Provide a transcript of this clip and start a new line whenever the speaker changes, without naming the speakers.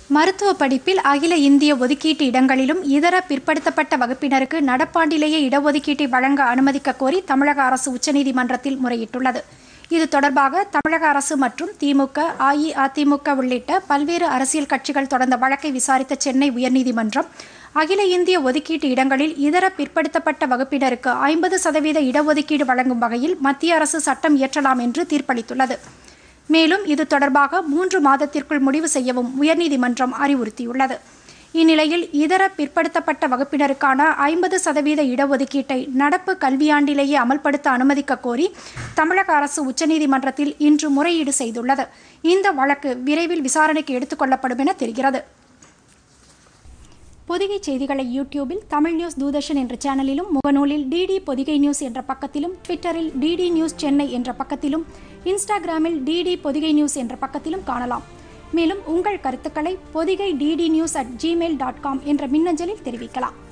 மருத்துவ படிப்பில் அகில இந்திய ஒதுக்கீட்டு இடங்களிலும் இதர பிற்படுத்தப்பட்ட வகுப்பினருக்கு நடப்பாண்டிலேயே இடஒதுக்கீட்டை வழங்க அனுமதிக்க கோரி தமிழக அரசு உச்சநீதிமன்றத்தில் முறையிட்டுள்ளது. இது தொடர்பாக தமிழக அரசு மற்றும் திமுக, அஇஅதிமுக உள்ளிட்ட பல்வேறு அரசியல் கட்சிகள் தொடர்ந்த வழக்கை விசாரித்த சென்னை உயர்நீதிமன்றம், அகில இந்திய ஒதுக்கீட்டு இடங்களில் இதர பிற்படுத்தப்பட்ட வகுப்பினருக்கு 50% இடஒதுக்கீடு வழங்கும் வகையில் மத்திய அரசு சட்டம் இயற்றலாம் என்று தீர்ப்பளித்துள்ளது. மேலும் இது தொடர்பாக 3 மாதத்திற்குள் முடிவு செய்யவும் உயர்நீதிமன்றம் அறிவுறுத்தியுள்ளது. இந்நிலையில் இதர பிற்படுத்தப்பட்ட வகுப்பினருக்கான 50% இடஒதுக்கீட்டை நடப்பு கல்வியாண்டிலேயே அமல்படுத்த அனுமதிக்க கோரி தமிழக அரசு உச்சநீதிமன்றத்தில் இன்று முறையீடு செய்துள்ளது. இந்த வழக்கு விரைவில் விசாரணைக்கு எடுத்துக் கொள்ளப்படும் என தெரிகிறது. பொதிகை செய்திகளை யூடியூபில் தமிழ் நியூஸ் தூர்தர்ஷன் என்ற சேனலிலும், முகநூலில் டிடி பொதிகை நியூஸ் என்ற பக்கத்திலும், ட்விட்டரில் டிடி நியூஸ் சென்னை என்ற பக்கத்திலும், இன்ஸ்டாகிராமில் டிடி பொதிகை நியூஸ் என்ற பக்கத்திலும் காணலாம். மேலும் உங்கள் கருத்துக்களை பொதிகை ddnews@gmail.com என்ற மின்னஞ்சலில் தெரிவிக்கலாம்.